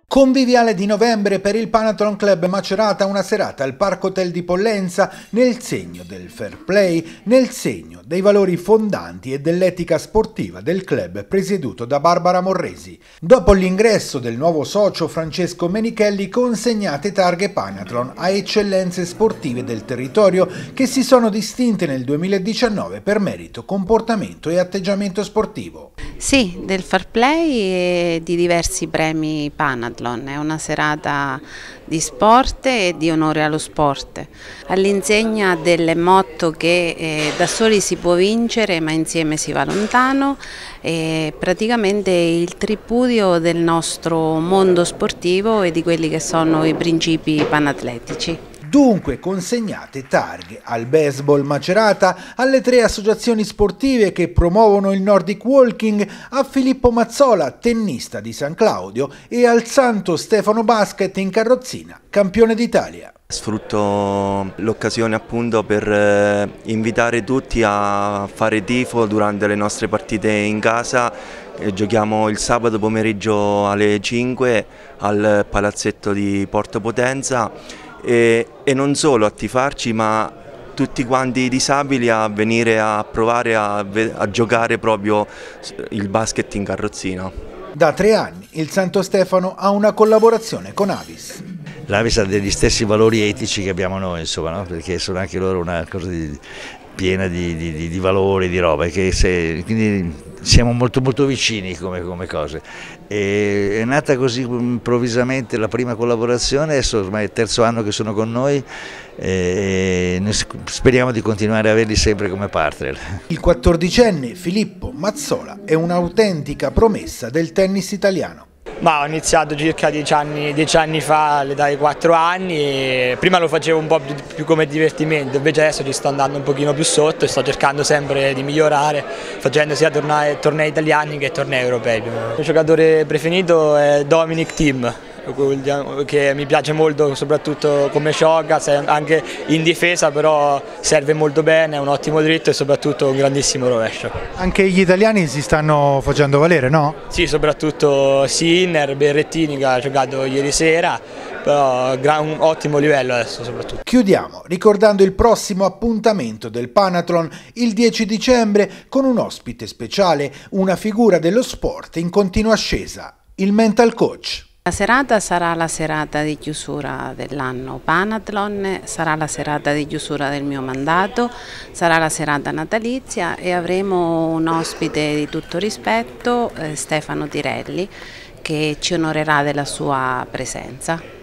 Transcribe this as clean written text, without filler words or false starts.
Conviviale di novembre per il Panathlon Club Macerata, una serata al Parco Hotel di Pollenza nel segno del fair play, nel segno dei valori fondanti e dell'etica sportiva del club presieduto da Barbara Morresi. Dopo l'ingresso del nuovo socio Francesco Menichelli, consegnate targhe Panathlon a eccellenze sportive del territorio che si sono distinte nel 2019 per merito, comportamento e atteggiamento sportivo. Sì, del fair play e di diversi premi Panathlon, è una serata di sport e di onore allo sport, all'insegna del motto che da soli si può vincere ma insieme si va lontano, e praticamente il tripudio del nostro mondo sportivo e di quelli che sono i principi panatletici. Dunque consegnate targhe al Baseball Macerata, alle 3 associazioni sportive che promuovono il Nordic Walking, a Filippo Mazzola, tennista di San Claudio, e al Santo Stefano Basket in carrozzina, campione d'Italia. Sfrutto l'occasione appunto per invitare tutti a fare tifo durante le nostre partite in casa. Giochiamo il sabato pomeriggio alle 5 al palazzetto di Porto Potenza. E non solo a tifarci, ma tutti quanti i disabili a venire a provare a giocare proprio il basket in carrozzina. Da 3 anni il Santo Stefano ha una collaborazione con Avis. L'Avis ha degli stessi valori etici che abbiamo noi, insomma, no? Perché sono anche loro una cosa piena di valori, di roba, quindi siamo molto vicini come cose. È nata così improvvisamente la prima collaborazione, adesso ormai è il 3° anno che sono con noi e speriamo di continuare a averli sempre come partner. Il 14enne Filippo Mazzola è un'autentica promessa del tennis italiano. Ma ho iniziato circa 10 anni fa, all'età di 4 anni, prima lo facevo un po' più come divertimento, invece adesso ci sto andando un pochino più sotto e sto cercando sempre di migliorare, facendo sia tornei italiani che tornei europei. Il mio giocatore preferito è Dominic Thiem, che mi piace molto soprattutto come gioca, anche in difesa, però serve molto bene, è un ottimo dritto e soprattutto un grandissimo rovescio. Anche gli italiani si stanno facendo valere, no? Sì, soprattutto Sinner, Berrettini che ha giocato ieri sera, però un ottimo livello adesso soprattutto. Chiudiamo ricordando il prossimo appuntamento del Panathlon il 10 dicembre con un ospite speciale, una figura dello sport in continua ascesa, il mental coach. La serata sarà la serata di chiusura dell'anno Panathlon, sarà la serata di chiusura del mio mandato, sarà la serata natalizia e avremo un ospite di tutto rispetto, Stefano Tirelli, che ci onorerà della sua presenza.